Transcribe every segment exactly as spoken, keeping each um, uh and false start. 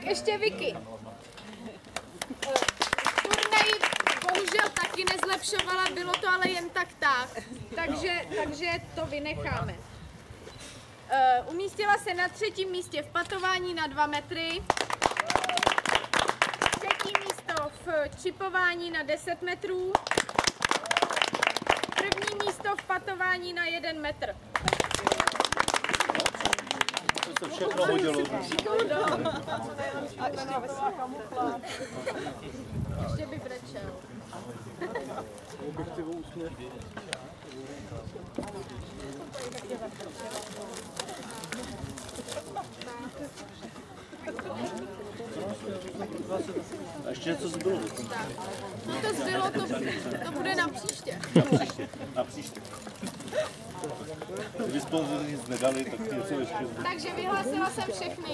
ještě Vicky. Turnaj bohužel taky nezlepšovala, bylo to ale jen tak tak, takže, takže to vynecháme. Uh, umístila se na třetím místě v patování na dva metry. Třetí místo v čipování na deset metrů. První místo v patování na jeden metr. To se všechno hodilo. Ještě by brečel. Objektivu úsměv. A ještě něco zbylo. No to zbylo, to, to bude na příště. Na příště. Na příště. Kdyby sponzoři nic nedali, tak něco ještě. Takže vyhlásila jsem všechny.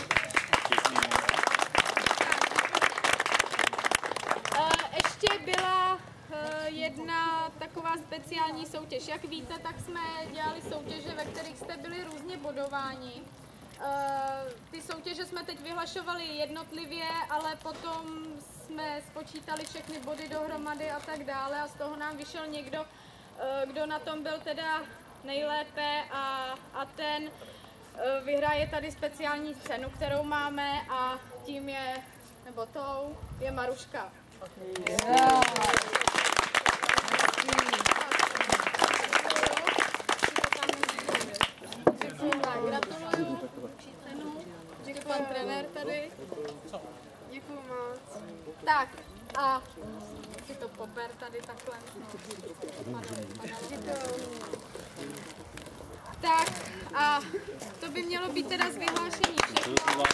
Ještě byla jedna taková speciální soutěž. Jak víte, tak jsme dělali soutěže, ve kterých jste byli různě bodováni. Ty soutěže jsme teď vyhlašovali jednotlivě, ale potom jsme spočítali všechny body dohromady a tak dále a z toho nám vyšel někdo, kdo na tom byl teda nejlépe a, a ten vyhraje tady speciální cenu, kterou máme a tím je, nebo tou, je Maruška. Yeah. Gratuluju. Děkuji, pan trenér tady. Děkuji moc. Tak a si to pober tady takhle. Děkuji. Tak a to by mělo být teda z vyhlášení všechno.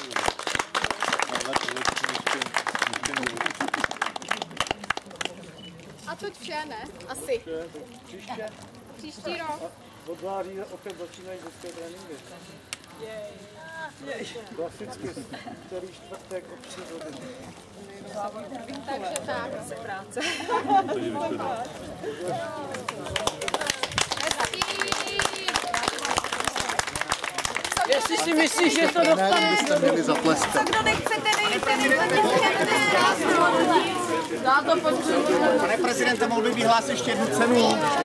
A to vše, ne? Asi. Příště. Příští rok. Od září opět začínají dětské tréninky. Klasicky, který čtvrtek od tři hodiny. Takže tak. Se práce. Jestli si myslíš, že to dostane, byste měli zapleskat. Co kdo nechcete, nejste, nejste, dá to potřebu. Pane prezidente, mohl by vyhlásit ještě jednu cenu?